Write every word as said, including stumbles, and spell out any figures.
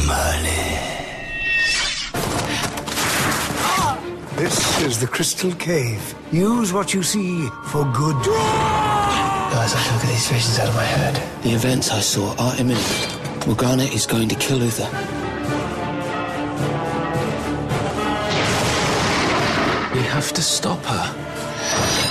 Merlin. This is the Crystal Cave. Use what you see for good. Guys, I can get these visions out of my head. The events I saw are imminent. Morgana is going to kill Uther. We have to stop her.